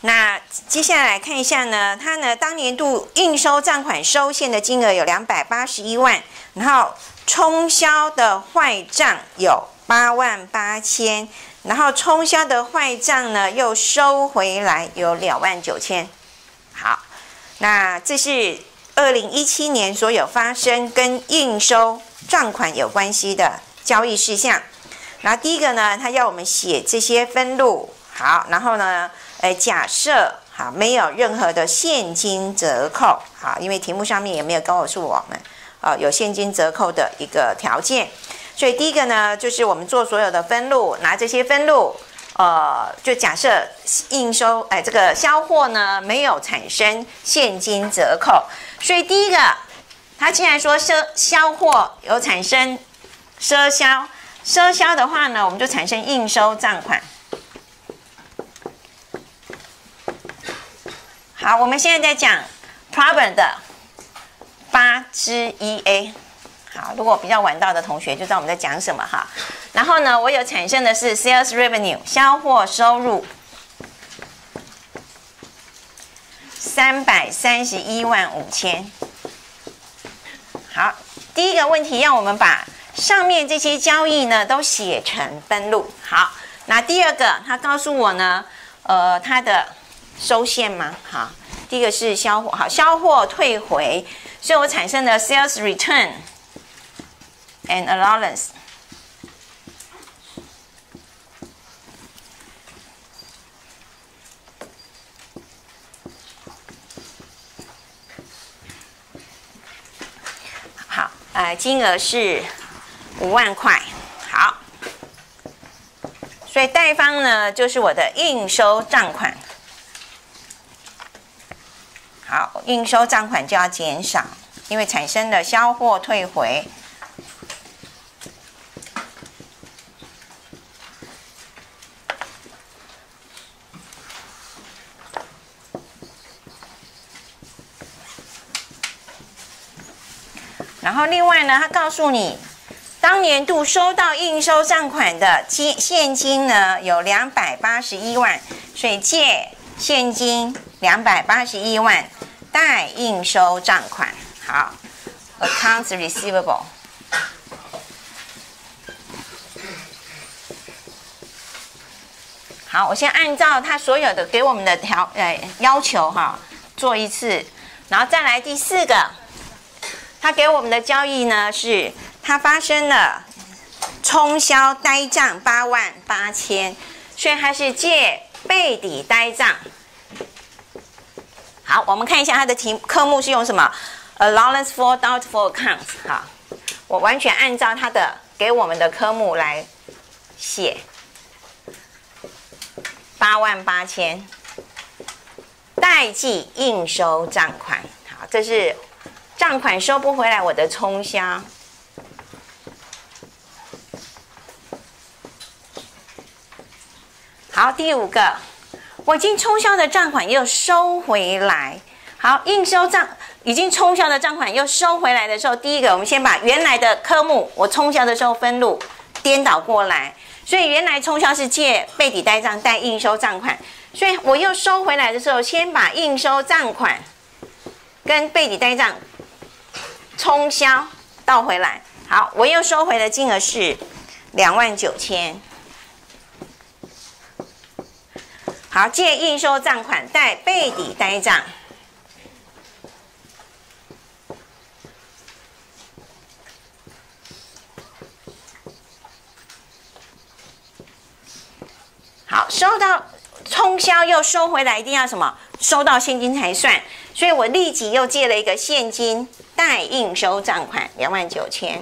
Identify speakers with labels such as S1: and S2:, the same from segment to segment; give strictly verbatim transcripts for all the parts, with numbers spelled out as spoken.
S1: 那接下来看一下呢，它呢当年度应收账款收现的金额有两百八十一万，然后冲销的坏账有八万八千，然后冲销的坏账呢又收回来有两万九千。好，那这是二零一七年所有发生跟应收账款有关系的交易事项。然后第一个呢，他要我们写这些分录，好，然后呢，呃，假设好没有任何的现金折扣，好，因为题目上面也没有告诉我们，呃，有现金折扣的一个条件，所以第一个呢，就是我们做所有的分录，拿这些分录，呃，就假设应收，哎、呃，这个销货呢没有产生现金折扣，所以第一个，他既然说赊销货有产生赊销。赊销的话呢，我们就产生应收账款。好，我们现在在讲 problem 的八之一 A。好，如果比较晚到的同学就知道我们在讲什么哈。然后呢，我有产生的是 sales revenue 销货收入三百三十一万五千。好，第一个问题让我们把上面这些交易呢都写成分录。好，那第二个，他告诉我呢，呃，它的收现吗？好，第一个是销货，好，销货退回，所以我产生的 sales return and allowance。好，呃，金额是五万块，好，所以贷方呢就是我的应收账款，好，应收账款就要减少，因为产生的销货退回，然后另外呢，他告诉你，当年度收到应收账款的金现金呢有两百八十一万，所以借现金两百八十一万，贷应收账款。好 ，accounts receivable。好，我先按照他所有的给我们的条呃要求哈做一次，然后再来第四个。他给我们的交易呢是，它发生了冲销呆账八万八千，所以它是借备抵呆账。好，我们看一下它的题科目是用什么 ？Allowance for doubtful accounts。好，我完全按照它的给我们的科目来写，八万八千，代记应收账款。好，这是。账款收不回来，我的冲销。好，第五个，我已经冲销的账款又收回来。好，应收账已经冲销的账款又收回来的时候，第一个我们先把原来的科目我冲销的时候分录颠倒过来，所以原来冲销是借备抵呆账贷应收账款，所以我又收回来的时候，先把应收账款跟备抵呆账冲销倒回来，好，我又收回的金额是两万九千。好，借应收账款贷备抵呆账。好，收到冲销又收回来，一定要什么？收到现金才算，所以我立即又借了一个现金。代应收账款两万九千。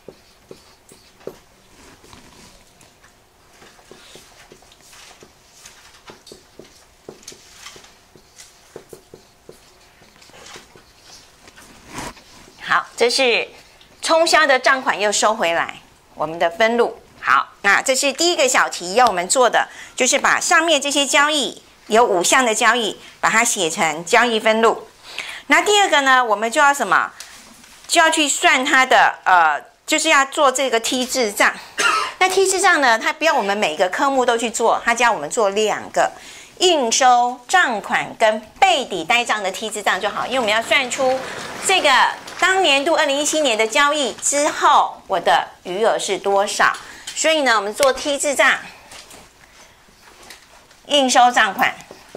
S1: 好，这是冲销的账款又收回来，我们的分录。好，那这是第一个小题要我们做的，就是把上面这些交易有五项的交易，把它写成交易分录。那第二个呢，我们就要什么？就要去算它的呃，就是要做这个T字账。那T字账呢，它不要我们每个科目都去做，它叫我们做两个， 应收账款跟备抵呆账的 T 字账就好，因为我们要算出这个当年度二零一七年的交易之后，我的余额是多少。所以呢，我们做 T 字账，应收账款。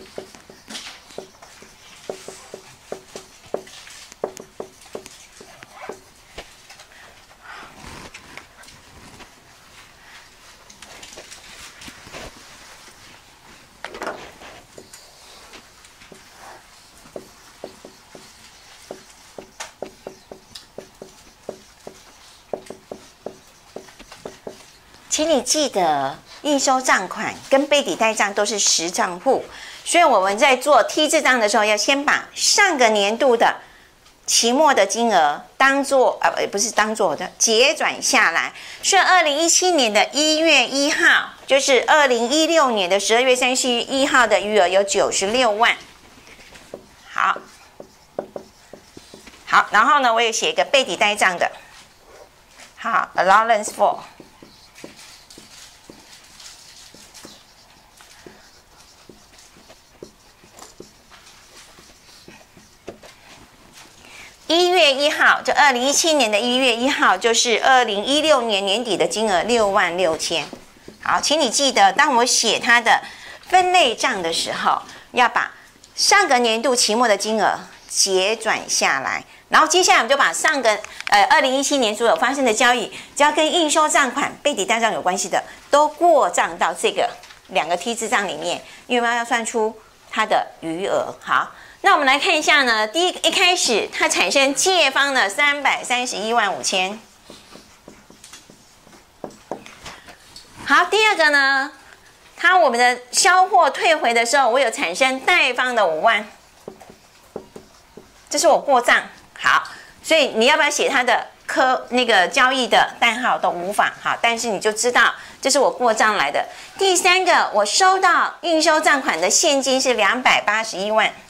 S1: 请你记得，应收账款跟备抵呆账都是实账户，所以我们在做 T 字账的时候，要先把上个年度的期末的金额当做呃不是当做的结转下来。所以二零一七年的一月一号，就是二零一六年的十二月三十一号的余额有九十六万。好，好，然后呢，我也写一个备抵呆账的，好 ，allowance for。一月一号，就二零一七年的一月一号，就是二零一六年年底的金额六万六千。好，请你记得，当我写它的分类账的时候，要把上个年度期末的金额结转下来，然后接下来我们就把上个呃二零一七年所有发生的交易，只要跟应收账款、备抵呆账有关系的，都过账到这个两个 T 字账里面，因为我们要算出它的余额。好。那我们来看一下呢，第一一开始它产生借方的三百三十一万五千。好，第二个呢，它我们的销货退回的时候，我有产生贷方的五万，这是我过账。好，所以你要不要写它的科那个交易的代号都无妨。好，但是你就知道这是我过账来的。第三个，我收到应收账款的现金是两百八十一万。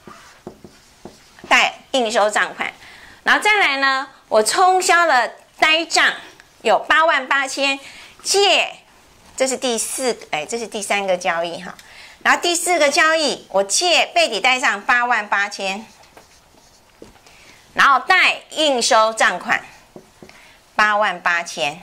S1: 贷应收账款，然后再来呢，我冲销了呆账有八万八千，借，这是第四个，哎，这是第三个交易哈，然后第四个交易我借备抵呆账八万八千，然后贷应收账款八万八千，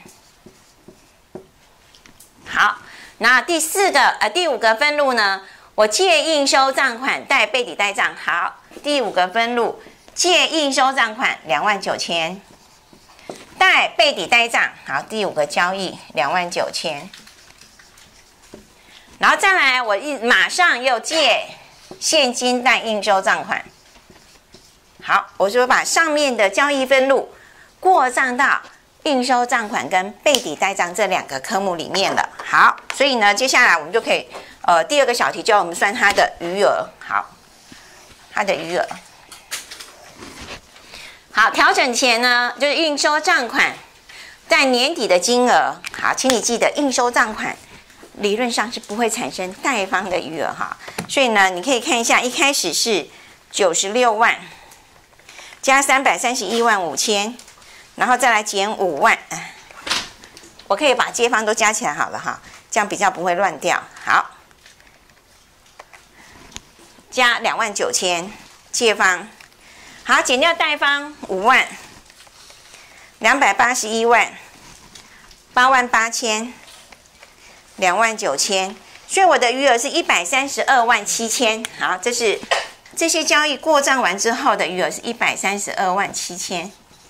S1: 好，那第四个呃第五个分录呢，我借应收账款贷备抵呆账，好。第五个分录，借应收账款两万九千，贷备抵呆账，好，第五个交易两万九千，然后再来，我一马上又借现金贷应收账款，好，我就把上面的交易分录过账到应收账款跟备抵呆账这两个科目里面了。好，所以呢，接下来我们就可以，呃，第二个小题就要我们算它的余额，好。它的余额，好，调整前呢，就是应收账款在年底的金额。好，请你记得，应收账款理论上是不会产生贷方的余额哈。所以呢，你可以看一下，一开始是九十六万加三百三十一万五千，然后再来减五万。我可以把街坊都加起来好了哈，这样比较不会乱掉。好。加两万九千，借方，好，减掉贷方五万，两百八十一万，八万八千，两万九千，所以我的余额是一百三十二万七千。好，这是这些交易过账完之后的余额是一百三十二万七千。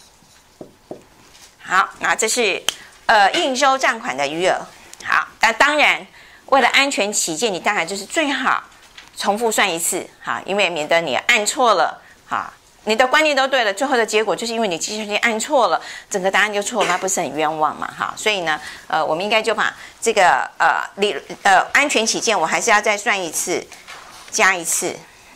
S1: 好，那这是呃应收账款的余额。好，那当然为了安全起见，你当然就是最好。重复算一次，哈，因为免得你按错了，哈，你的观念都对了，最后的结果就是因为你计算机按错了，整个答案就错了，那不是很冤枉嘛，哈，所以呢，呃，我们应该就把这个呃理呃安全起见，我还是要再算一次，加一次，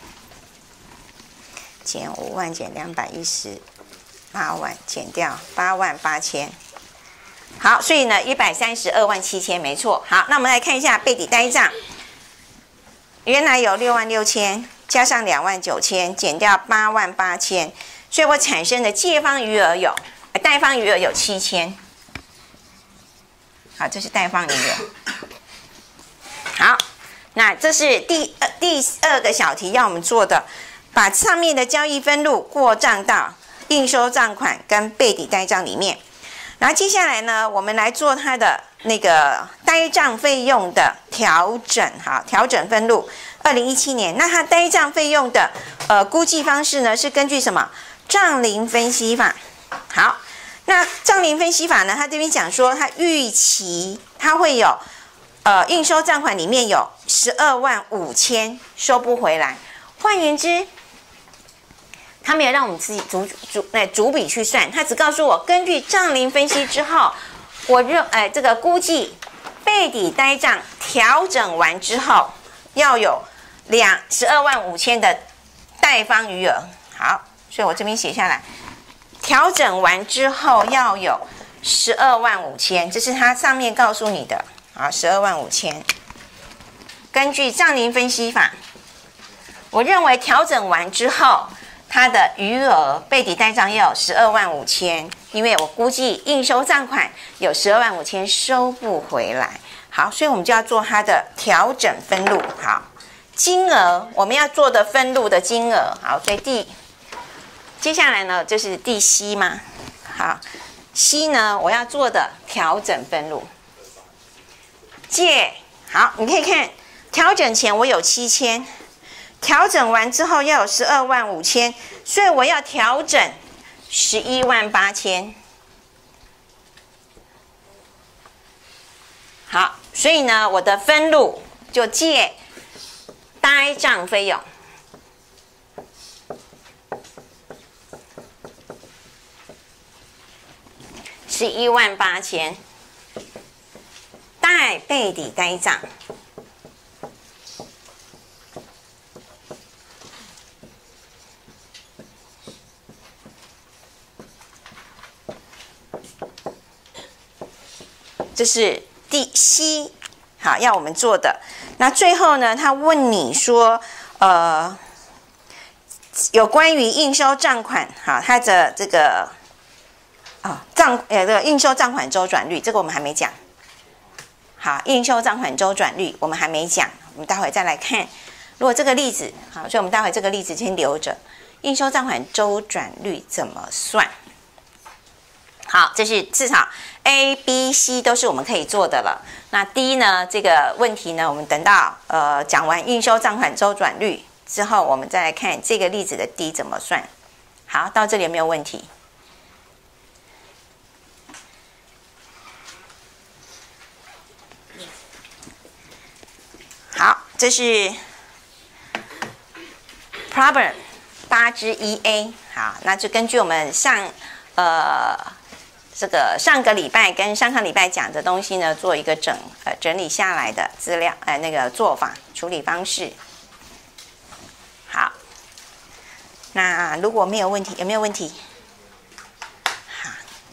S1: 减五万减两百一十八万，减掉八万八千，好，所以呢一百三十二万七千没错，好，那我们来看一下备抵呆账。原来有六万六千，加上两万九千，减掉八万八千，所以我产生的借方余额有，贷方余额有七千。好，这是贷方余额。好， 那这是第呃第二个小题要我们做的，把上面的交易分录过账到应收账款跟备抵呆账里面。然后接下来呢，我们来做它的那个呆账费用的调整，好，调整分录。二零一七年，那它呆账费用的呃估计方式呢，是根据什么？账龄分析法。好，那账龄分析法呢，它这边讲说，它预期它会有呃应收账款里面有十二万五千收不回来。换言之，他没有让我们自己逐逐来逐笔去算，他只告诉我，根据账龄分析之后，我认哎这个估计备抵呆账调整完之后，要有两十二万五千的贷方余额。好，所以我这边写下来，调整完之后要有十二万五千，这是他上面告诉你的。好，十二万五千，根据账龄分析法，我认为调整完之后，它的余额备抵呆账要有十二万五千，因为我估计应收账款有十二万五千收不回来。好，所以我们就要做它的调整分录。好，金额我们要做的分录的金额。好，所以第接下来呢就是第 C 嘛。好 ，C 呢我要做的调整分录。借好，你可以看调整前我有七千。调整完之后要有十二万五千，所以我要调整十一万八千。好，所以呢，我的分录就借呆账费用十一万八千，贷备抵呆账。这是第 C， 好，要我们做的。那最后呢，他问你说，呃，有关于应收账款，好，它的这个啊、哦、账呃这个应收账款周转率，这个我们还没讲。好，应收账款周转率我们还没讲，我们待会再来看。如果这个例子，好，所以我们待会这个例子先留着。应收账款周转率怎么算？好，这是至少 A、B、C 都是我们可以做的了。那 D 呢？这个问题呢，我们等到呃讲完应收账款周转率之后，我们再来看这个例子的 D 怎么算。好，到这里有没有问题？好，这是 problem 八之一 A。好，那就根据我们上呃。这个上个礼拜跟上个礼拜讲的东西呢，做一个整呃整理下来的资料，呃那个做法处理方式。好，那如果没有问题，有没有问题？好，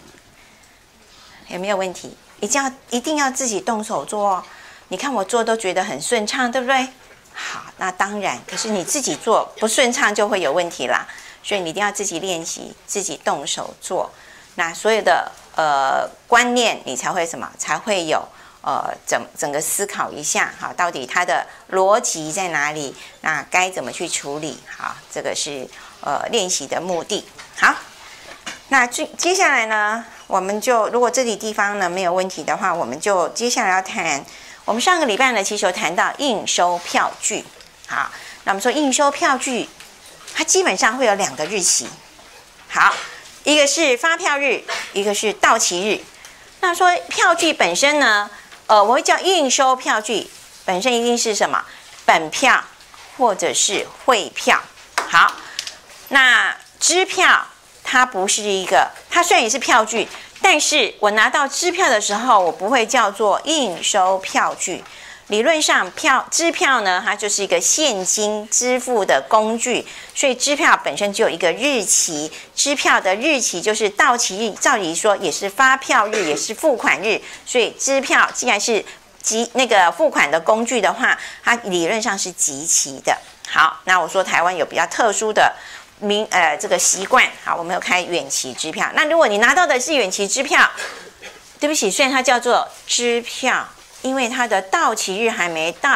S1: 有没有问题？一定要一定要自己动手做哦。你看我做都觉得很顺畅，对不对？好，那当然，可是你自己做不顺畅就会有问题啦。所以你一定要自己练习，自己动手做。那所有的呃观念，你才会什么？才会有呃整整个思考一下，好，到底它的逻辑在哪里？那该怎么去处理？好，这个是呃练习的目的。好，那接接下来呢，我们就如果这里地方呢没有问题的话，我们就接下来要谈。我们上个礼拜呢，其实有谈到应收票据。好，那我们说应收票据，它基本上会有两个日期。好。一个是发票日，一个是到期日。那说票据本身呢，呃，我会叫应收票据，本身一定是什么？本票或者是汇票。好，那支票它不是一个，它虽然也是票据，但是我拿到支票的时候，我不会叫做应收票据。理论上，票支票呢，它就是一个现金支付的工具，所以支票本身就有一个日期，支票的日期就是到期日，照理说也是发票日，也是付款日，所以支票既然是即那个付款的工具的话，它理论上是即期的。好，那我说台湾有比较特殊的民呃这个习惯，好，我们有开远期支票。那如果你拿到的是远期支票，对不起，虽然它叫做支票。因为它的到期日还没到，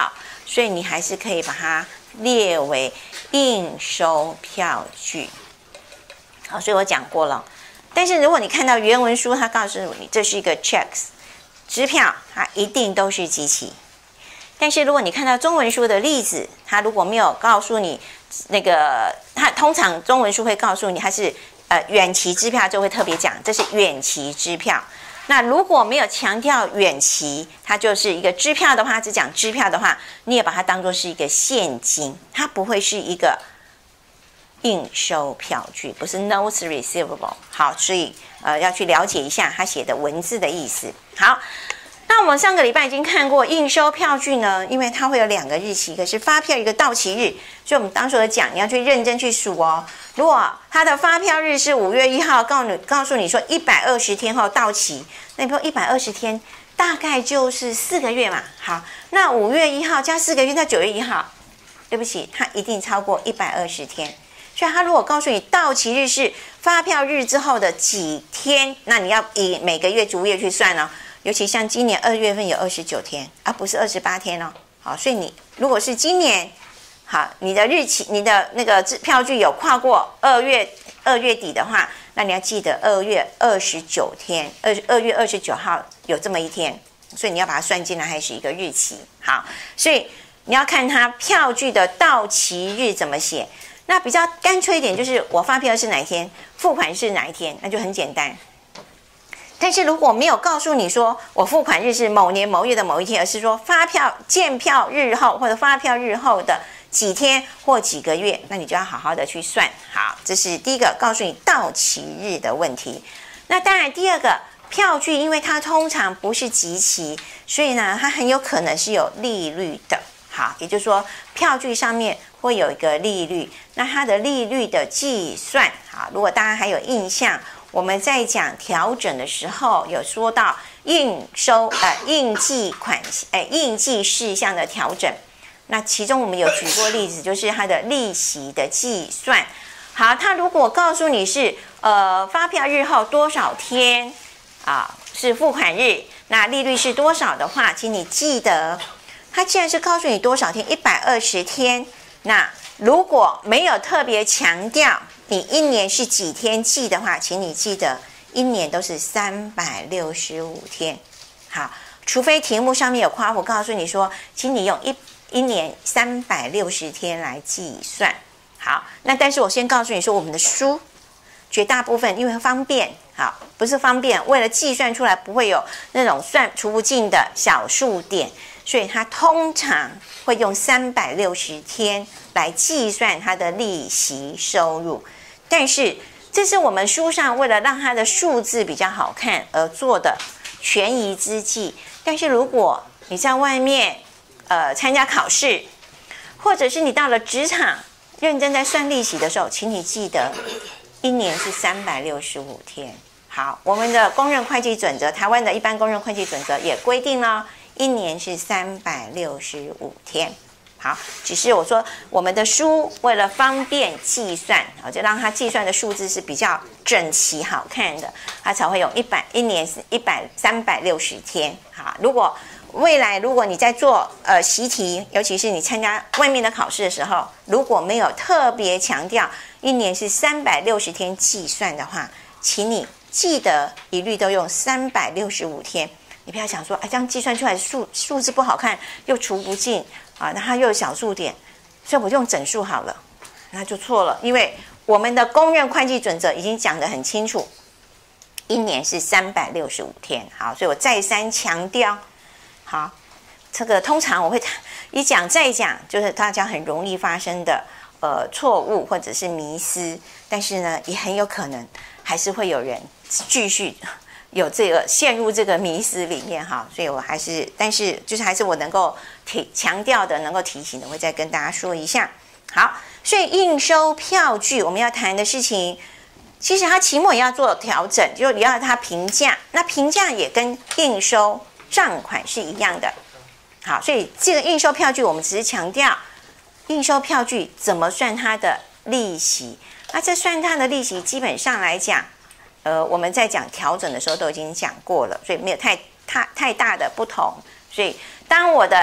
S1: 所以你还是可以把它列为应收票据。好，所以我讲过了。但是如果你看到原文书，它告诉你这是一个 checks 支票，它一定都是即期。但是如果你看到中文书的例子，它如果没有告诉你那个，它通常中文书会告诉你它是呃远期支票，就会特别讲这是远期支票。那如果没有强调远期，它就是一个支票的话，只讲支票的话，你也把它当作是一个现金，它不会是一个应收票据，不是 notes receivable。好，所以呃要去了解一下它写的文字的意思。好。那我们上个礼拜已经看过应收票据呢，因为它会有两个日期，一个是发票，一个到期日，所以我们当时有讲，你要去认真去数哦。如果它的发票日是五月一号，告诉你告诉你说一百二十天后到期，那你说一百二十天大概就是四个月嘛。好，那五月一号加四个月，那九月一号，对不起，它一定超过一百二十天。所以它如果告诉你到期日是发票日之后的几天，那你要以每个月逐月去算哦。尤其像今年二月份有二十九天，而不是二十八天哦。好，所以你如果是今年，好，你的日期，你的那个票据有跨过二月二月底的话，那你要记得二月二十九天，二二月二十九号有这么一天，所以你要把它算进来，还是一个日期。好，所以你要看它票据的到期日怎么写。那比较干脆一点，就是我发票是哪一天，付款是哪一天，那就很简单。但是如果没有告诉你说我付款日是某年某月的某一天，而是说发票见票日后或者发票日后的几天或几个月，那你就要好好的去算。好，这是第一个告诉你到期日的问题。那当然第二个，票据因为它通常不是即期，所以呢它很有可能是有利率的。好，也就是说票据上面会有一个利率，那它的利率的计算，好，如果大家还有印象，我们在讲调整的时候，有说到应收呃应计款呃应计事项的调整。那其中我们有举过例子，就是它的利息的计算。好，它如果告诉你是呃发票日后多少天啊是付款日，那利率是多少的话，请你记得，它既然是告诉你多少天，一百二十天，那如果没有特别强调你一年是几天计的话，请你记得一年都是三百六十五天。好，除非题目上面有夸我告诉你说，请你用一一年三百六十天来计算。好，那但是我先告诉你说，我们的书绝大部分因为方便，好，不是方便，为了计算出来不会有那种算除不尽的小数点，所以它通常会用三百六十天来计算它的利息收入。但是这是我们书上为了让它的数字比较好看而做的权宜之计。但是如果你在外面呃参加考试，或者是你到了职场认真在算利息的时候，请你记得一年是三百六十五天。好，我们的公认会计准则，台湾的一般公认会计准则也规定了，一年是三百六十五天。好，只是我说我们的书为了方便计算，就让它计算的数字是比较整齐好看的，它才会有一百一年是一百三百六十天。好，如果未来如果你在做呃习题，尤其是你参加外面的考试的时候，如果没有特别强调一年是三百六十天计算的话，请你记得一律都用三百六十五天。你不要想说，哎，这样计算出来的数数字不好看，又除不尽啊，那它又有小数点，所以我就用整数好了，那就错了，因为我们的公认会计准则已经讲得很清楚，一年是三百六十五天。好，所以我再三强调。好，这个通常我会一讲再讲，就是大家很容易发生的呃错误或者是迷思，但是呢，也很有可能还是会有人继续有这个陷入这个迷思里面哈，所以我还是，但是就是还是我能够提强调的，能够提醒的，我会再跟大家说一下。好，所以应收票据我们要谈的事情，其实它期末也要做调整，就你要它评价，那评价也跟应收账款是一样的。好，所以这个应收票据我们只是强调应收票据怎么算它的利息，那这算它的利息基本上来讲。呃，我们在讲调整的时候都已经讲过了，所以没有太太太大的不同。所以当我的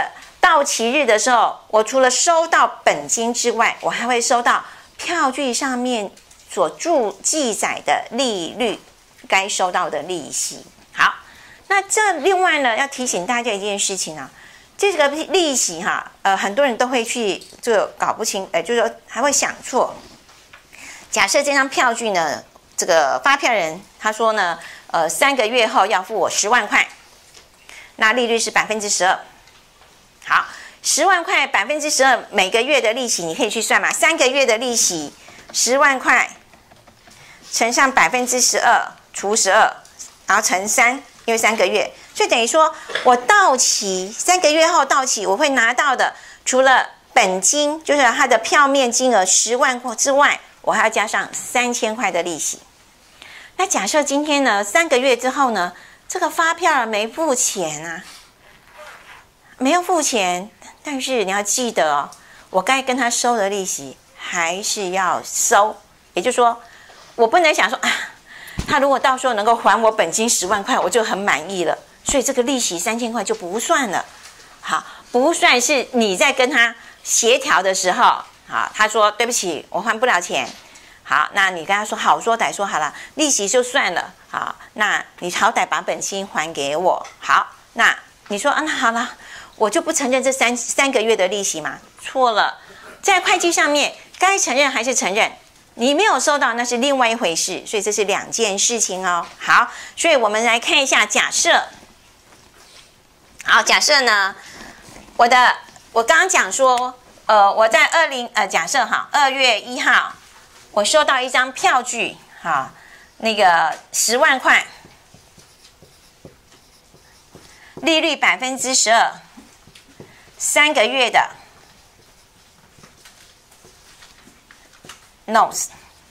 S1: 到期日的时候，我除了收到本金之外，我还会收到票据上面所注记载的利率，该收到的利息。好，那这另外呢，要提醒大家一件事情啊，这个利息哈，呃，很多人都会去这个搞不清，呃，就是说还会想错。假设这张票据呢，这个发票人他说呢，呃，三个月后要付我十万块，那利率是百分之十二。好，十万块百分之十二，每个月的利息你可以去算嘛，三个月的利息，十万块乘上百分之十二除十二，然后乘三，因为三个月，所以等于说我到期三个月后到期，我会拿到的，除了本金，就是它的票面金额十万块之外，我还要加上三千块的利息。那假设今天呢，三个月之后呢，这个发票没付钱啊，没有付钱，但是你要记得哦，我该跟他收的利息还是要收。也就是说，我不能想说啊，他如果到时候能够还我本金十万块，我就很满意了，所以这个利息三千块就不算了。好，不算是你在跟他协调的时候，好，他说对不起，我还不了钱。好，那你跟他说好说歹说好了，利息就算了。好，那你好歹把本金还给我。好，那你说啊，那好了，我就不承认这三三个月的利息吗？错了，在会计上面该承认还是承认，你没有收到那是另外一回事，所以这是两件事情哦。好，所以我们来看一下假设。好，假设呢，我的我刚刚讲说，呃，我在二零呃假设哈二月一号，我收到一张票据，哈，那个十万块，利率百分之十二，三个月的 notes。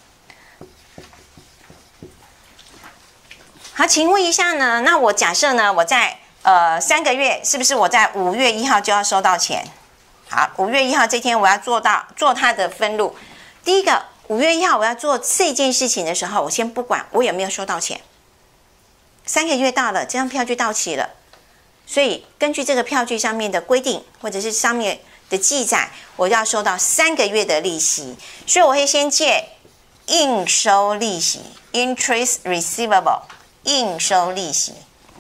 S1: 好，请问一下呢？那我假设呢，我在呃三个月，是不是我在五月一号就要收到钱？好，五月一号这天我要做到做它的分录。第一个，五月一号我要做这件事情的时候，我先不管我有没有收到钱。三个月到了，这张票据到期了，所以根据这个票据上面的规定，或者是上面的记载，我要收到三个月的利息，所以我会先借应收利息 （interest receivable）， 应收利息。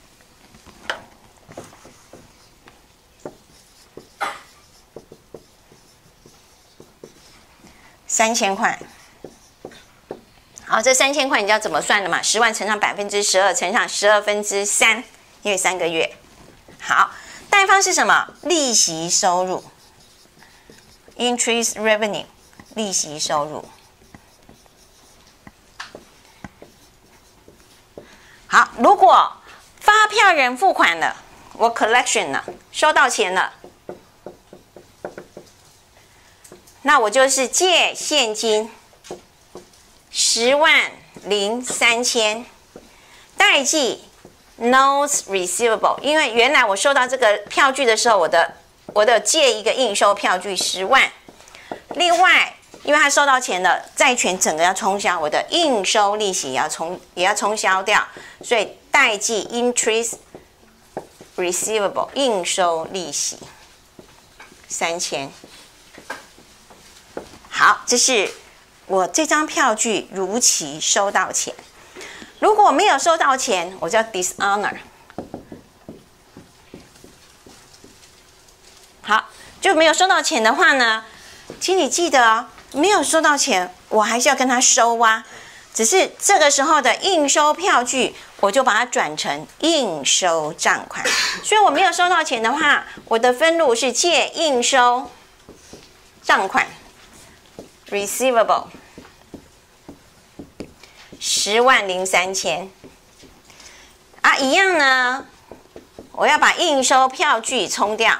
S1: 三千块，好，这三千块你知道怎么算的嘛？十万乘上百分之十二乘上十二分之三，因为三个月。好，贷方是什么？利息收入 ，interest revenue， 利息收入。好，如果发票人付款了，我 collection 了，收到钱了。那我就是借现金十万零三千，代记 notes receivable， 因为原来我收到这个票据的时候，我的我的借一个应收票据十万，另外因为他收到钱了，债权整个要冲销，我的应收利息也要冲也要冲销掉，所以代记 interest receivable 应收利息三千。好，这是我这张票据如期收到钱。如果没有收到钱，我叫 dishonor。好，就没有收到钱的话呢，请你记得哦，没有收到钱，我还是要跟他收啊。只是这个时候的应收票据，我就把它转成应收账款。所以我没有收到钱的话，我的分录是借应收账款。receivable 十万零三千啊，一样呢，我要把应收票据冲掉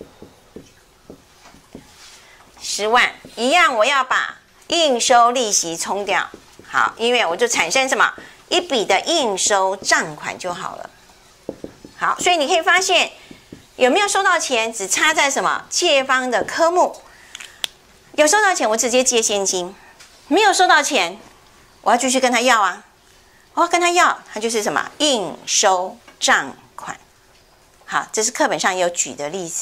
S1: 十万，一样我要把应收利息冲掉。好，因为我就产生什么一笔的应收账款就好了。好，所以你可以发现有没有收到钱，只差在什么借方的科目。有收到钱，我直接借现金；没有收到钱，我要继续跟他要啊！我要跟他要，他就是什么应收账款。好，这是课本上有举的例子。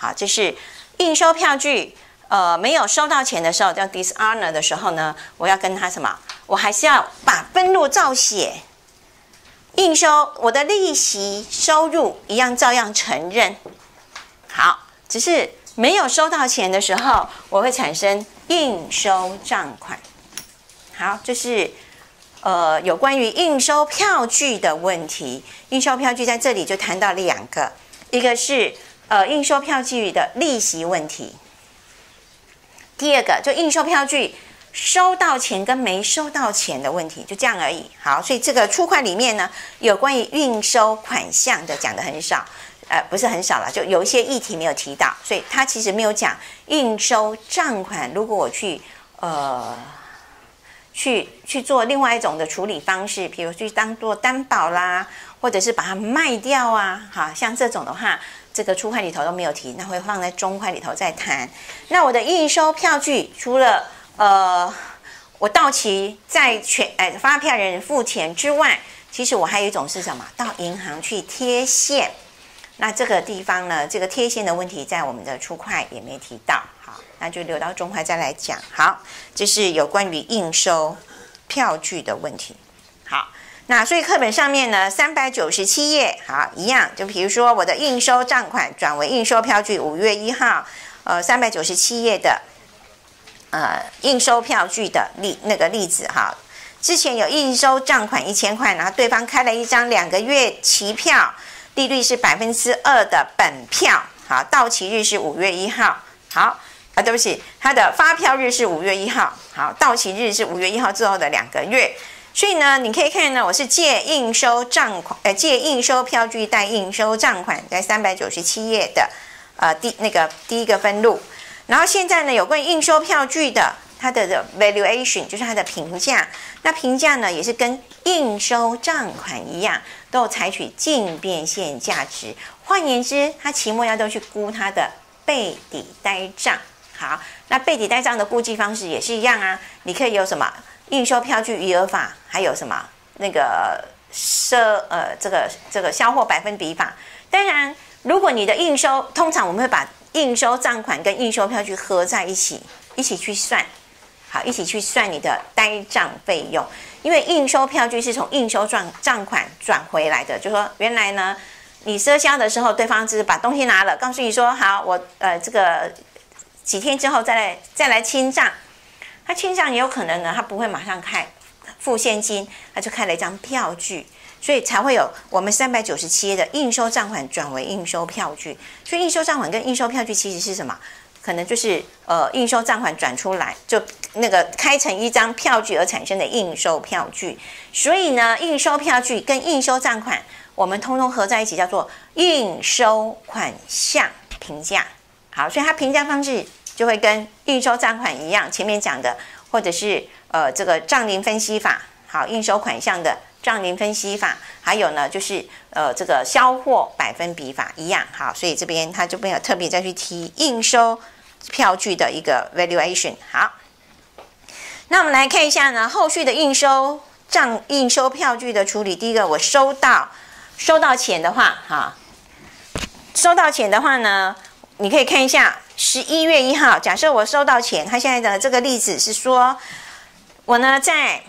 S1: 好，这是应收票据，呃，没有收到钱的时候，叫 dishonor 的时候呢，我要跟他什么？我还是要把分录照写。应收我的利息收入一样照样承认。好，只是没有收到钱的时候，我会产生应收账款。好，这是呃有关于应收票据的问题。应收票据在这里就谈到两个，一个是呃应收票据的利息问题，第二个就应收票据收到钱跟没收到钱的问题，就这样而已。好，所以这个初会里面呢，有关于应收款项的讲的很少，呃，不是很少了，就有一些议题没有提到，所以他其实没有讲应收账款。如果我去呃去去做另外一种的处理方式，比如去当做担保啦，或者是把它卖掉啊，哈，像这种的话，这个初会里头都没有提，那会放在中会里头再谈。那我的应收票据除了呃，我到期在全呃发票人付钱之外，其实我还有一种是什么？到银行去贴现。那这个地方呢，这个贴现的问题在我们的初会也没提到，好，那就留到中会再来讲。好，这是有关于应收票据的问题。好，那所以课本上面呢，三百九十七页，好，一样，就比如说我的应收账款转为应收票据，五月一号，呃，三百九十七页的。呃，应收票据的例那个例子哈，之前有应收账款一千块，然后对方开了一张两个月期票，利率是百分之二的本票，好，到期日是五月一号，好啊，对不起，它的发票日是五月一号，好，到期日是五月一号之后的两个月，所以呢，你可以看呢，我是借应收账款，呃，借应收票据贷应收账款，在三百九十七页的呃第那个第一个分录。然后现在呢，有关于应收票据的它的的 valuation 就是它的评价，那评价呢也是跟应收账款一样，都采取净变现价值。换言之，它期末要都去估它的备抵呆账。好，那备抵呆账的估计方式也是一样啊，你可以有什么应收票据余额法，还有什么那个赊呃这个这个销货百分比法。当然，如果你的应收，通常我们会把应收账款跟应收票据合在一起，一起去算，好，一起去算你的呆账费用。因为应收票据是从应收账账款转回来的，就说原来呢，你赊销的时候，对方只是把东西拿了，告诉你说好，我呃这个几天之后再来再来清账。他清账也有可能呢，他不会马上开付现金，他就开了一张票据。所以才会有我们三百九十七页的应收账款转为应收票据。所以应收账款跟应收票据其实是什么？可能就是呃应收账款转出来，就那个开成一张票据而产生的应收票据。所以呢，应收票据跟应收账款，我们通通合在一起叫做应收款项评价。好，所以它评价方式就会跟应收账款一样，前面讲的，或者是呃这个账龄分析法，好，应收款项的账龄分析法，还有呢就是呃这个销货百分比法一样，好，所以这边他就没有特别再去提应收票据的一个 valuation。好，那我们来看一下呢，后续的应收账应收票据的处理。第一个，我收到收到钱的话，哈，收到钱的话呢，你可以看一下十一月一号，假设我收到钱，他现在的这个例子是说，我呢在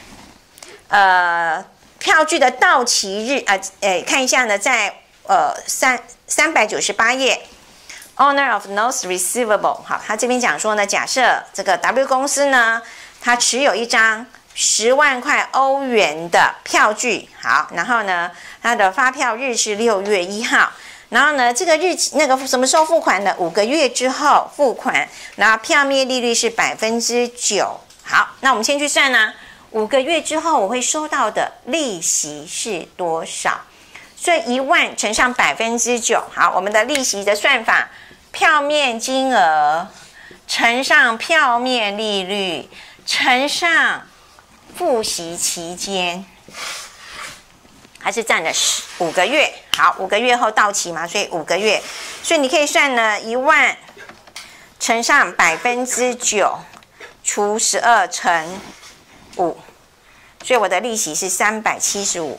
S1: 呃，票据的到期日啊，诶、呃，看一下呢，在呃三三百九十八页 ，Owner of Notes Receivable， 好，他这边讲说呢，假设这个 W 公司呢，它持有一张十万块欧元的票据，好，然后呢，它的发票日是六月一号，然后呢，这个日期那个什么时候付款呢？五个月之后付款，然后票面利率是百分之九，好，那我们先去算呢、啊。五个月之后我会收到的利息是多少？所以一万乘上百分之九，好，我们的利息的算法，票面金额乘上票面利率乘上付息期间，还是占了五个月。好，五个月后到期嘛，所以五个月，所以你可以算呢，一万乘上百分之九除十二乘五，所以我的利息是三百七十五块。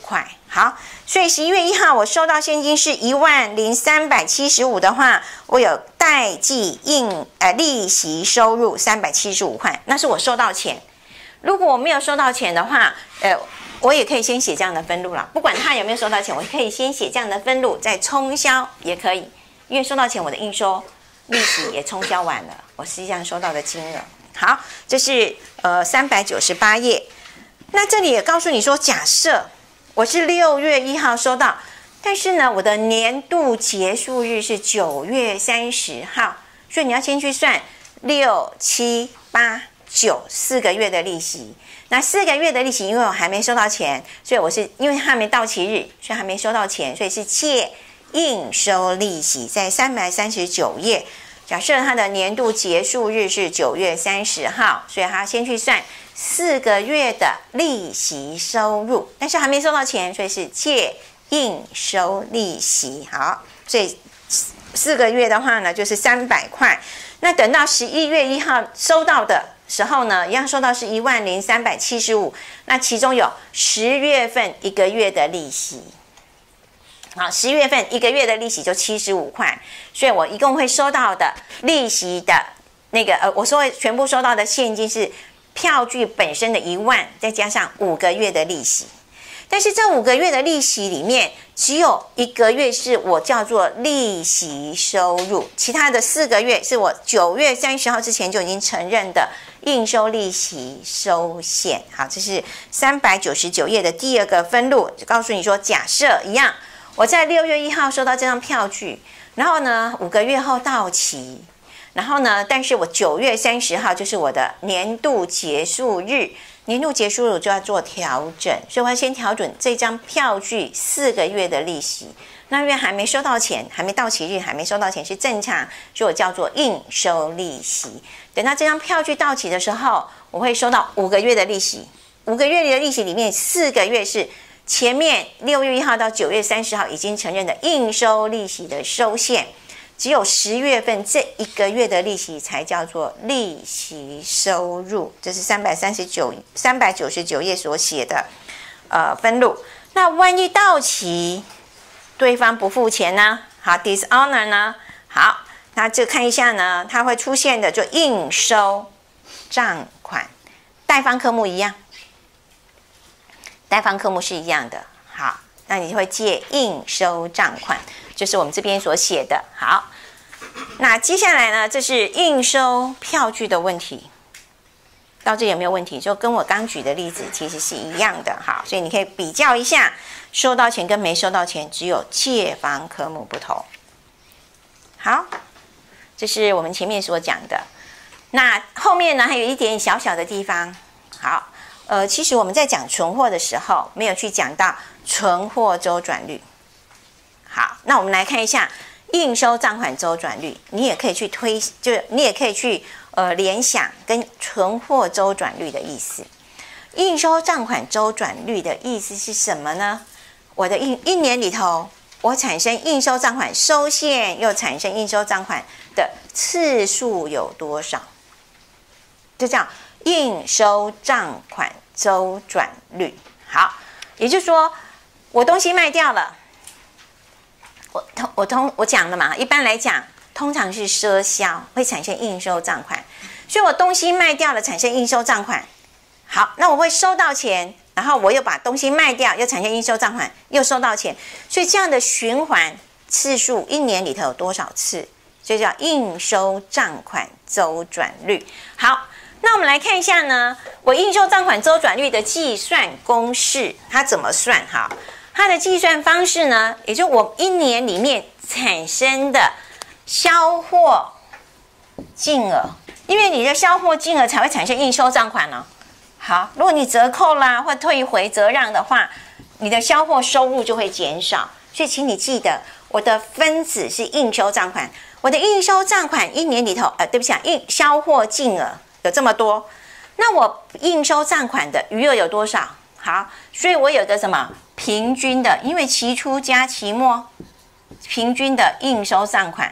S1: 好，所以十一月一号我收到现金是一万零三百七十五的话，我有代记应呃利息收入三百七十五块，那是我收到钱。如果我没有收到钱的话，呃，我也可以先写这样的分录啦。不管他有没有收到钱，我可以先写这样的分录，再冲销也可以，因为收到钱，我的应收利息也冲销完了，我实际上收到的金额。好，这是呃三百九十八页。那这里也告诉你说，假设我是六月一号收到，但是呢，我的年度结束日是九月三十号，所以你要先去算六七八九四个月的利息。那四个月的利息，因为我还没收到钱，所以我是因为它还没到期日，所以还没收到钱，所以是借应收利息，在三百三十九页。假设它的年度结束日是九月三十号，所以他先去算四个月的利息收入，但是还没收到钱，所以是借应收利息。好，所以四个月的话呢，就是三百块。那等到十一月一号收到的时候呢，一样收到是一万零三百七十五，那其中有十月份一个月的利息。好，十月份一个月的利息就七十五块，所以我一共会收到的利息的那个呃，我说全部收到的现金是票据本身的一万，再加上五个月的利息。但是这五个月的利息里面，只有一个月是我叫做利息收入，其他的四个月是我九月三十号之前就已经承认的应收利息收现。好，这是三百九十九页的第二个分录，就告诉你说，假设一样。我在六月一号收到这张票据，然后呢，五个月后到期，然后呢，但是我九月三十号就是我的年度结束日，年度结束日我就要做调整，所以我要先调整这张票据四个月的利息。那因为还没收到钱，还没到期日，还没收到钱是正常，所以我叫做应收利息。等到这张票据到期的时候，我会收到五个月的利息，五个月的利息里面四个月是前面六月一号到九月三十号已经承认的应收利息的收现，只有十月份这一个月的利息才叫做利息收入。这是三百三十九、三百九十九页所写的呃分录。那万一到期，对方不付钱呢？好 ，dishonor 呢？好，那就看一下呢，它会出现的就应收账款，贷方科目一样。贷方科目是一样的，好，那你会借应收账款，就是我们这边所写的。好，那接下来呢，这是应收票据的问题，到这有没有问题？就跟我刚举的例子其实是一样的，好，所以你可以比较一下，收到钱跟没收到钱，只有借方科目不同。好，这是我们前面所讲的。那后面呢，还有一点小小的地方，好。呃，其实我们在讲存货的时候，没有去讲到存货周转率。好，那我们来看一下应收账款周转率，你也可以去推，就是你也可以去呃联想跟存货周转率的意思。应收账款周转率的意思是什么呢？我的一一年里头，我产生应收账款收现又产生应收账款的次数有多少？就这样。应收账款周转率，好，也就是说，我东西卖掉了，我通我通我讲了嘛，一般来讲，通常是赊销会产生应收账款，所以我东西卖掉了，产生应收账款。好，那我会收到钱，然后我又把东西卖掉，又产生应收账款，又收到钱，所以这样的循环次数，一年里头有多少次，就叫应收账款周转率。好。那我们来看一下呢，我应收账款周转率的计算公式，它怎么算？哈，它的计算方式呢，也就我一年里面产生的销货金额，因为你的销货金额才会产生应收账款呢、哦。好，如果你折扣啦或退回折让的话，你的销货收入就会减少。所以，请你记得，我的分子是应收账款，我的应收账款一年里头，呃，对不起啊，应销货金额。有这么多，那我应收账款的余额有多少？好，所以我有个什么平均的，因为期初加期末，平均的应收账款，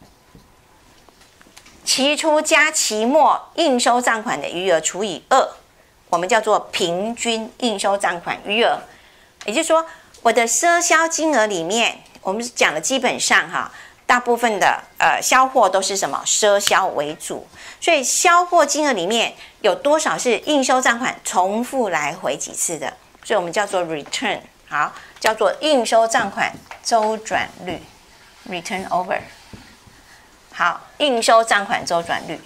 S1: 期初加期末应收账款的余额除以二，我们叫做平均应收账款余额。也就是说， 我的赊销金额里面，我们讲的基本上哈，大部分的呃销货都是什么赊销为主，所以销货金额里面有多少是应收账款重复来回几次的，所以我们叫做 return， 好，叫做应收账款周转率 return over。好，应收账款周转率。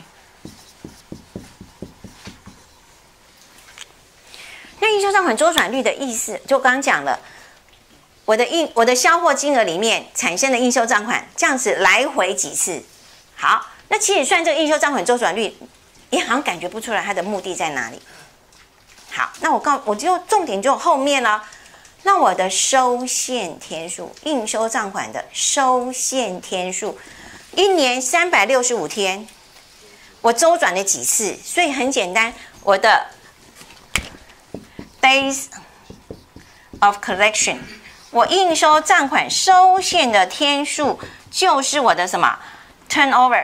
S1: 那应收账款周转率的意思，就刚刚讲了，我的应我的销货金额里面产生的应收账款，这样子来回几次。好，那其实算这个应收账款周转率，你好像感觉不出来它的目的在哪里。好，那我告我就重点就后面了。那我的收现天数，应收账款的收现天数。一年三百六十五天，我周转了几次？所以很简单，我的 days of collection， 我应收账款收现的天数就是我的什么 turnover，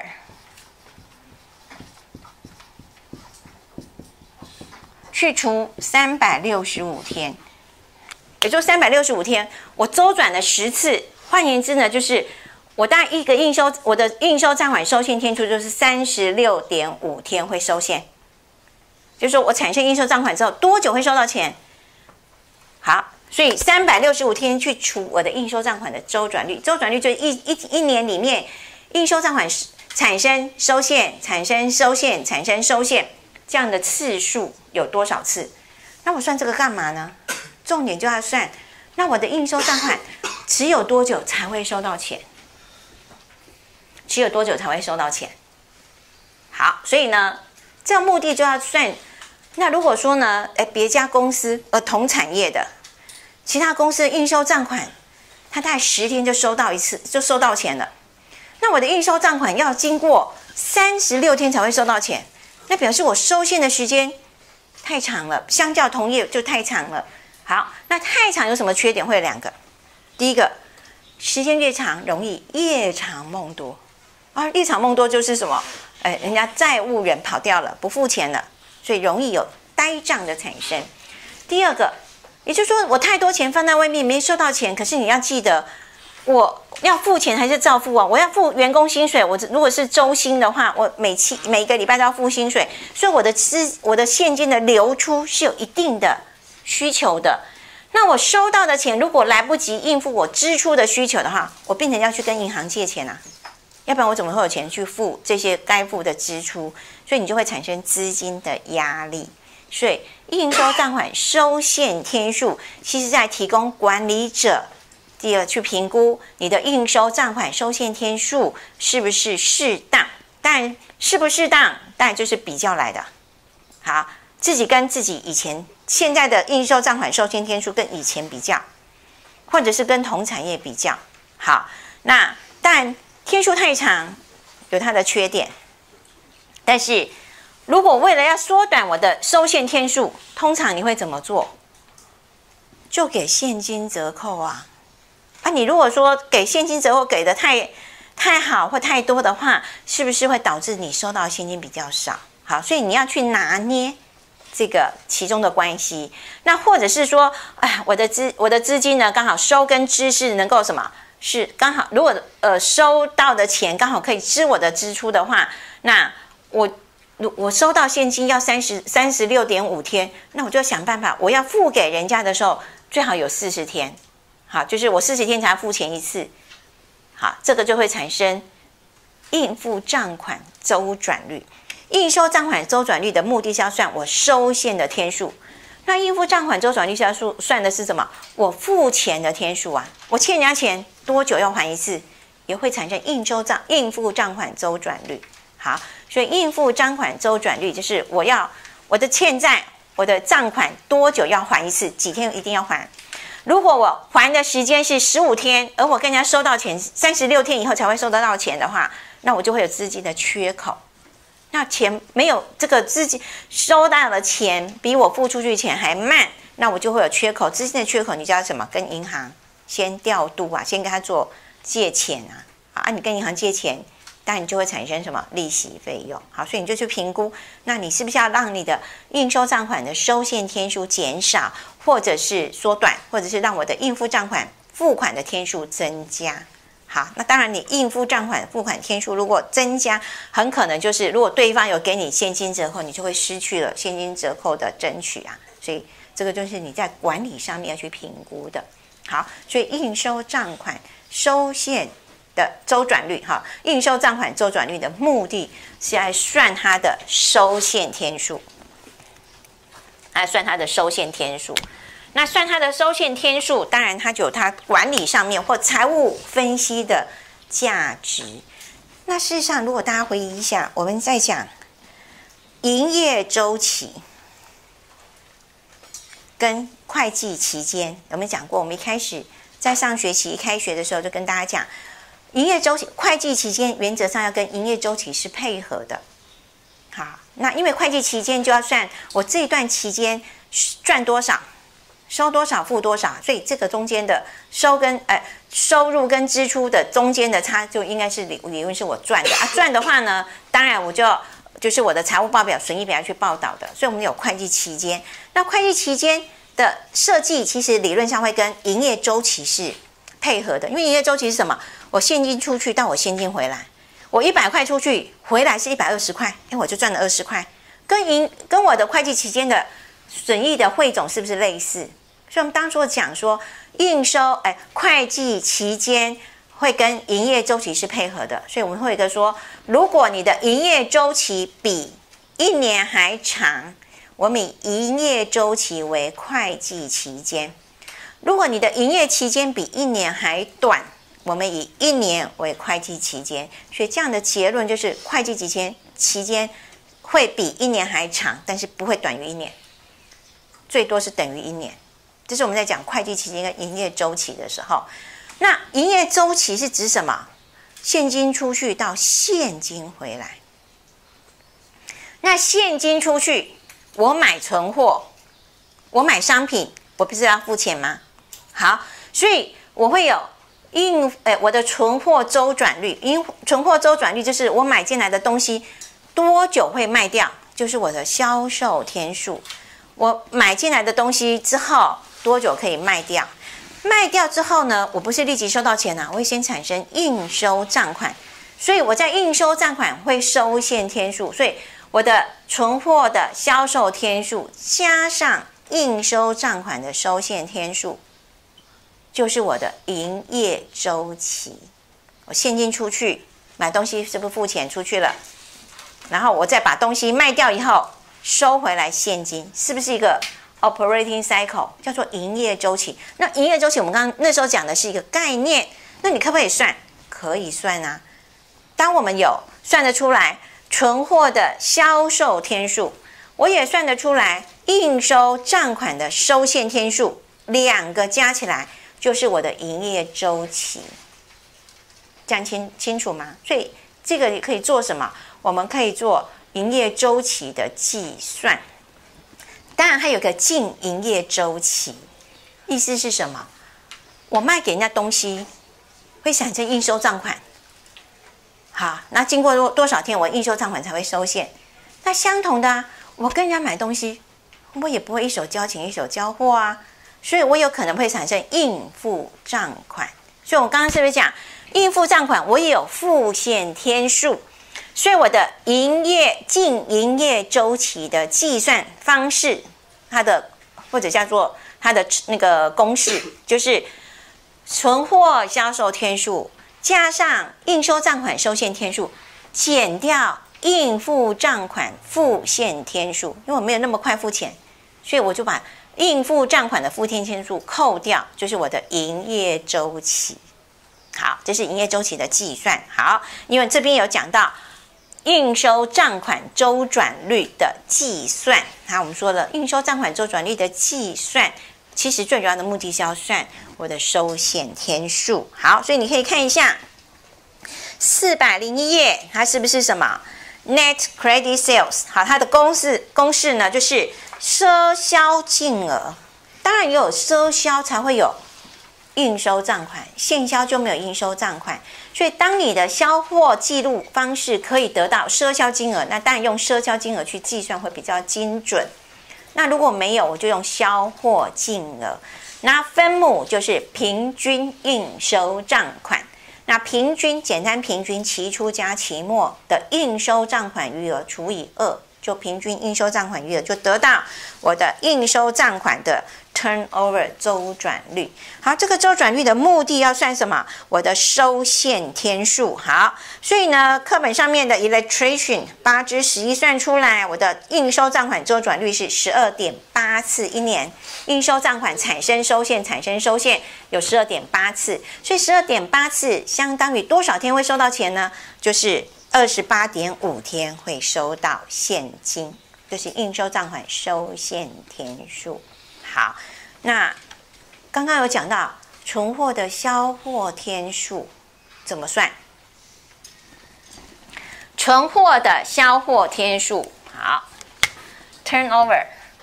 S1: 去除三百六十五天，也就三百六十五天，我周转了十次。换言之呢，就是我大概一个应收，我的应收账款收现天数就是三十六点五天会收现，就是说我产生应收账款之后多久会收到钱？好，所以三百六十五天去除我的应收账款的周转率，周转率就是一一一年里面应收账款产生收现、产生收现、产生收现这样的次数有多少次？那我算这个干嘛呢？重点就要算，那我的应收账款持有多久才会收到钱？持有多久才会收到钱？好，所以呢，这个目的就要算。那如果说呢，哎，别家公司呃同产业的，其他公司的应收账款，它大概十天就收到一次，就收到钱了。那我的应收账款要经过三十六天才会收到钱，那表示我收现的时间太长了，相较同业就太长了。好，那太长有什么缺点？会有两个。第一个，时间越长，容易夜长梦多。啊，夜长梦多就是什么？哎，人家债务人跑掉了，不付钱了，所以容易有呆账的产生。第二个，也就是说，我太多钱放在外面没收到钱，可是你要记得，我要付钱还是照付啊？我要付员工薪水，我如果是周薪的话，我每期每个礼拜都要付薪水，所以我的资我的现金的流出是有一定的需求的。那我收到的钱如果来不及应付我支出的需求的话，我变成要去跟银行借钱啊。要不然我怎么会有钱去付这些该付的支出？所以你就会产生资金的压力。所以应收账款收现天数，其实在提供管理者，第二去评估你的应收账款收现天数是不是适当。但适不适当，当然就是比较来的。好，自己跟自己以前现在的应收账款收现天数跟以前比较，或者是跟同产业比较。好，那但天数太长有它的缺点，但是如果为了要缩短我的收现天数，通常你会怎么做？就给现金折扣啊！啊，你如果说给现金折扣给的太太好或太多的话，是不是会导致你收到的现金比较少？好，所以你要去拿捏这个其中的关系。那或者是说，哎，我的资我的资金呢，刚好收跟支是能够什么？是刚好，如果呃收到的钱刚好可以支我的支出的话，那我我收到现金要三十三十六点五天，那我就想办法，我要付给人家的时候最好有四十天，好，就是我四十天才付钱一次，好，这个就会产生应付账款周转率。应收账款周转率的目的是要算我收现的天数。那应付账款周转率是要算的是什么？我付钱的天数啊，我欠人家钱多久要还一次，也会产生应收账应付账款周转率。好，所以应付账款周转率就是我要我的欠债，我的账款多久要还一次，几天一定要还。如果我还的时间是十五天，而我跟人家收到钱三十六天以后才会收得到钱的话，那我就会有资金的缺口。那钱没有这个资金收到的钱比我付出去的钱还慢，那我就会有缺口，资金的缺口，你就要什么？跟银行先调度啊，先跟他做借钱啊，啊，你跟银行借钱，当然你就会产生什么利息费用。好，所以你就去评估，那你是不是要让你的应收账款的收现天数减少， 或者是缩短，或者是让我的应付账款付款的天数增加。好，那当然你应付账款付款天数如果增加，很可能就是如果对方有给你现金折扣，你就会失去了现金折扣的争取啊。所以这个就是你在管理上面要去评估的。好，所以应收账款收现的周转率，哈，应收账款周转率的目的是来算它的收现天数，来算它的收现天数。那算它的收现天数，当然它就有它管理上面或财务分析的价值。那事实上，如果大家回忆一下，我们在讲营业周期跟会计期间，有没有讲过？我们一开始在上学期一开学的时候就跟大家讲，营业周期、会计期间原则上要跟营业周期是配合的。好，那因为会计期间就要算我这一段期间赚多少、收多少、付多少，所以这个中间的收跟呃收入跟支出的中间的差，就应该是理理论是我赚的啊。赚的话呢，当然我就就是我的财务报表、损益表要去报道的，所以我们有会计期间。那会计期间的设计，其实理论上会跟营业周期是配合的，因为营业周期是什么？我现金出去到我现金回来，我一百块出去回来是一百二十块，哎，我就赚了二十块，跟营跟我的会计期间的损益的汇总是不是类似？所以我们当初讲说，应收哎会计期间会跟营业周期是配合的，所以我们会有一个说，如果你的营业周期比一年还长，我们以营业周期为会计期间；如果你的营业期间比一年还短，我们以一年为会计期间。所以这样的结论就是，会计期间期间会比一年还长，但是不会短于一年，最多是等于一年。这是我们在讲会计期间跟营业周期的时候。那营业周期是指什么？现金出去到现金回来。那现金出去，我买存货，我买商品，我不是要付钱吗？好，所以我会有应诶我的存货周转率，因存货周转率就是我买进来的东西多久会卖掉，就是我的销售天数。我买进来的东西之后多久可以卖掉？卖掉之后呢，我不是立即收到钱啊，我会先产生应收账款，所以我在应收账款会收现天数，所以我的存货的销售天数加上应收账款的收现天数，就是我的营业周期。我现金出去买东西，是不是付钱出去了？然后我再把东西卖掉以后收回来现金，是不是一个 operating cycle， 叫做营业周期？那营业周期我们刚刚那时候讲的是一个概念，那你可不可以算？可以算啊。当我们有算得出来存货的销售天数，我也算得出来应收账款的收现天数，两个加起来就是我的营业周期。这样清清楚吗？所以这个可以做什么？我们可以做营业周期的计算。当然还有个净营业周期，意思是什么？我卖给人家东西会产生应收账款，好，那经过多多少天我应收账款才会收现？那相同的啊，我跟人家买东西，我也不会一手交钱一手交货啊，所以我有可能会产生应付账款。所以我刚刚是不是讲应付账款我也有付现天数？所以我的营业净营业周期的计算方式，它的或者叫做它的那个公式，就是存货销售天数加上应收账款收现天数，减掉应付账款付现天数。因为我没有那么快付钱，所以我就把应付账款的付现天数扣掉，就是我的营业周期。好，这是营业周期的计算。好，因为这边有讲到应收账款周转率的计算，好，我们说了应收账款周转率的计算，其实最主要的目的是要算我的收现天数。好，所以你可以看一下四百零一页，它是不是什么 Net Credit Sales？ 好，它的公式公式呢就是赊销净额，当然也有赊销才会有应收账款，现销就没有应收账款。所以当你的销货记录方式可以得到赊销金额，那当然用赊销金额去计算会比较精准。 那如果没有，我就用销货净额。那分母就是平均应收账款。那平均简单平均期初加期末的应收账款余额除以二，就平均应收账款余额，就得到我的应收账款的 turnover 周转率。好，这个周转率的目的要算什么？我的收现天数。好，所以呢，课本上面的 illustration 八之十一算出来，我的应收账款周转率是 十二点八次一年。应收账款产生收现产生收现有 十二点八次，所以 十二点八次相当于多少天会收到钱呢？就是二十八点五天会收到现金，就是应收账款收现天数。好，那刚刚有讲到存货的销货天数怎么算？存货的销货天数，好 ，turnover。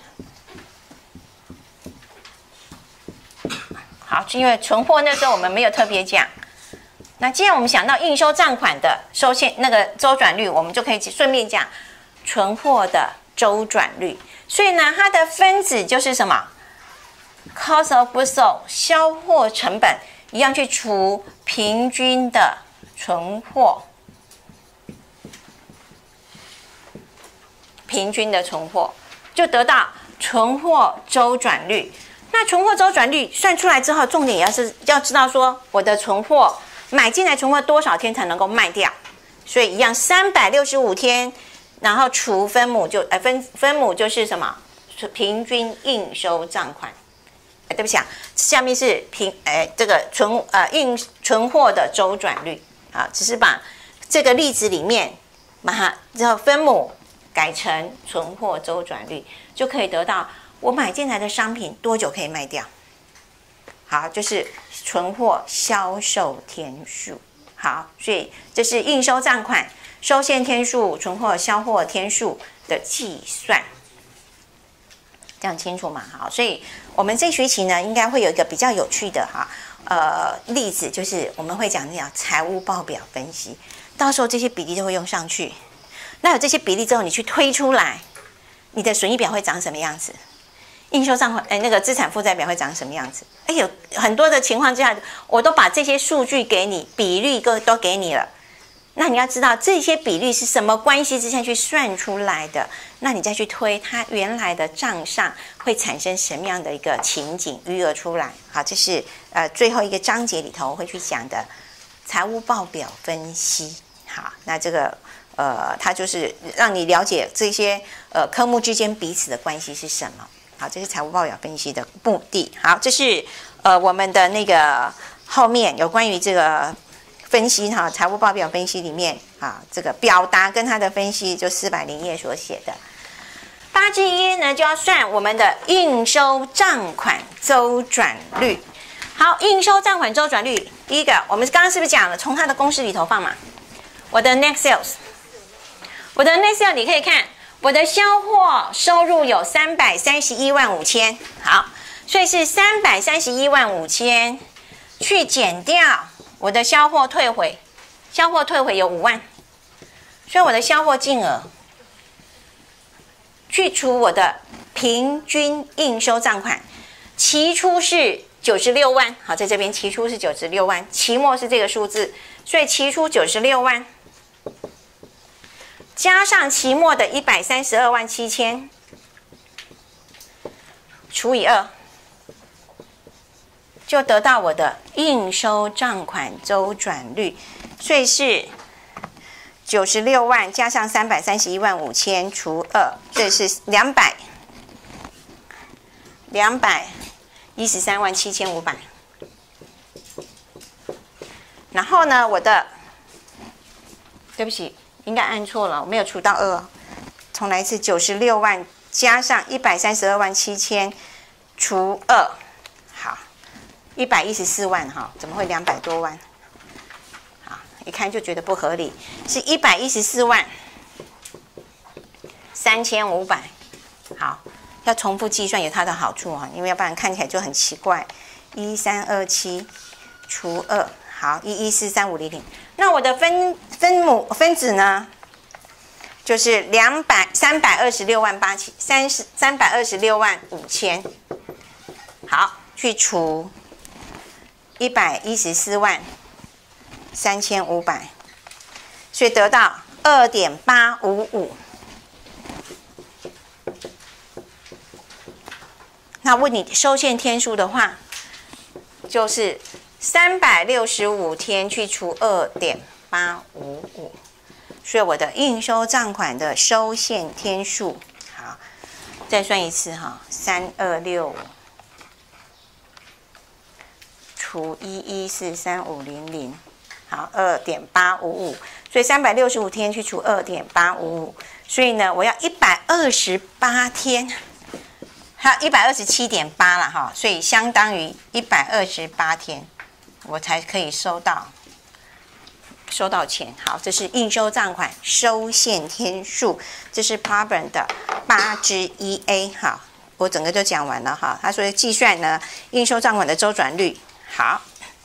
S1: 好，因为存货那时候我们没有特别讲。那既然我们想到应收账款的收现那个周转率，我们就可以顺便讲存货的周转率。所以呢，它的分子就是什么 ？cost of goods sold 销货成本一样去除平均的存货，平均的存货就得到存货周转率。那存货周转率算出来之后，重点也要是要知道说我的存货买进来存货多少天才能够卖掉，所以一样三百六十五天，然后除分母就呃分分母就是什么？平均应收账款。哎，对不起啊，下面是平哎这个存呃应存货的周转率啊，只是把这个例子里面把它然后分母改成存货周转率，就可以得到我买进来的商品多久可以卖掉。好，就是存货销售天数。好，所以这是应收账款收现天数、存货销货天数的计算，这样清楚吗？好，所以我们这学期呢，应该会有一个比较有趣的哈呃例子，就是我们会讲那样财务报表分析，到时候这些比例都会用上去。那有这些比例之后，你去推出来，你的损益表会长什么样子？应收账款，哎，那个资产负债表会长什么样子？哎，有很多的情况之下，我都把这些数据给你，比率都都给你了。那你要知道这些比率是什么关系之下去算出来的，那你再去推它原来的账上会产生什么样的一个情景余额出来。好，这是呃最后一个章节里头会去讲的财务报表分析。好，那这个呃它就是让你了解这些呃科目之间彼此的关系是什么。好，这是财务报表分析的目的。好，这是呃我们的那个后面有关于这个分析哈，财务报表分析里面啊，这个表达跟它的分析就四百零页所写的。八之一呢就要算我们的应收账款周转率。好，应收账款周转率，第一个我们刚刚是不是讲了，从它的公式里头放嘛？我的 net sales， 我的 net sales 你可以看。我的销货收入有三百三十一万五千，好，所以是三百三十一万五千去减掉我的销货退回，销货退回有五万，所以我的销货净额去除我的平均应收账款，期初是九十六万，好，在这边期初是九十六万，期末是这个数字，所以期初九十六万。加上期末的一百三十二万七千除以二，就得到我的应收账款周转率，所以是九十六万加上三百三十一万五千除二，这是两百两百一十三万七千五百。然后呢，我的对不起。应该按错了，我没有除到二，重来一次，九十六万加上一百三十二万七千除二，好，一百一十四万哈，怎么会两百多万？好，一看就觉得不合理，是一百一十四万三千五百。好，要重复计算有它的好处哈，因为要不然看起来就很奇怪。一三二七除二，好，一一四三五零零。那我的分分母分子呢？ 就是两百三百二十六万八千三十三百二十六万五千。好，去除一百一十四万三千五百，所以得到二点八五五。那问你收现天数的话，就是三百六十五天去除二点八五五，所以我的应收账款的收现天数，好，再算一次哈，三二六五除一一四三五零零，好，二点八五五，所以三百六十五天去除二点八五五，所以呢，我要一百二十八天。还有一百二十七点八了哈，所以相当于一百二十八天，我才可以收到收到钱。好，这是应收账款收现天数，这是 problem 的八之一 A。好，我整个就讲完了哈。他说计算呢应收账款的周转率。好，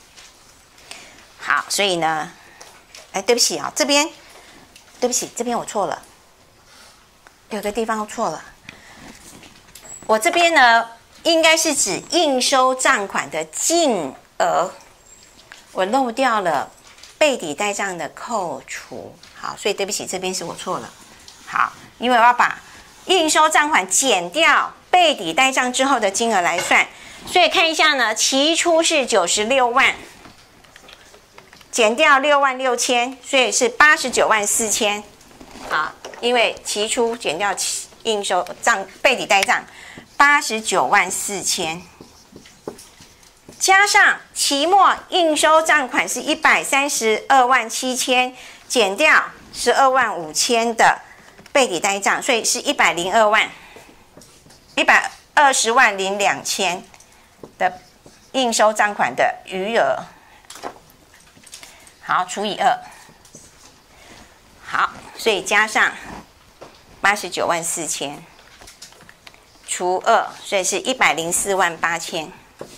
S1: 好，所以呢，哎，对不起啊，这边对不起，这边我错了，有个地方错了。我这边呢，应该是指应收账款的净额，我漏掉了备抵呆账的扣除。好，所以对不起，这边是我错了。好，因为我要把应收账款减掉备抵呆账之后的金额来算，所以看一下呢，期初是九十六万，减掉六万六千，所以是八十九万四千。好，因为期初减掉应收账备抵呆账。八十九万四千，加上期末应收账款是一百三十二万七千，减掉十二万五千的备抵呆账，所以是一百零二万，一百二十万零两千的应收账款的余额。好，除以二，好，所以加上八十九万四千。除二，所以是一百零四万八千，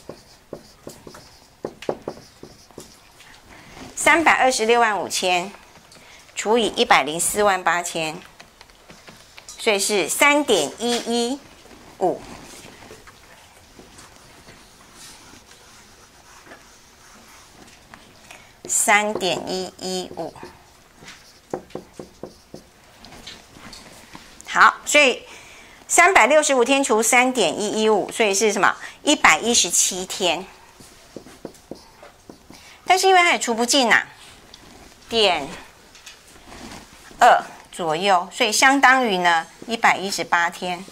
S1: 三百二十六万五千除以一百零四万八千，所以是三点一一五。三点一一五。好，所以。三百六十五天除三点一一五，所以是什么？一百一十七天。但是因为它也除不进啊，点二左右，所以相当于呢一百一十八天。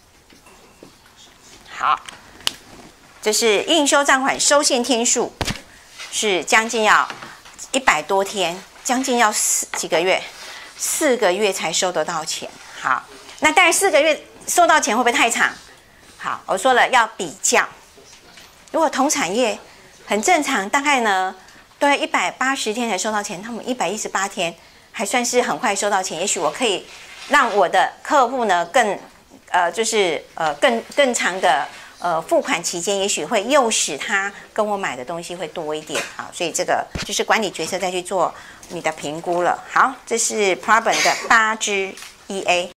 S1: 好，这是应收账款收现天数，是将近要一百多天，将近要四几个月，四个月才收得到钱。好，那但是四个月。收到钱会不会太长？好，我说了要比较。如果同产业很正常，大概呢都要一百八十天才收到钱，他们一百一十八天还算是很快收到钱。也许我可以让我的客户呢更呃就是呃更更长的呃付款期间，也许会诱使他跟我买的东西会多一点。好，所以这个就是管理决策再去做你的评估了。好，这是 problem 的八之一 A。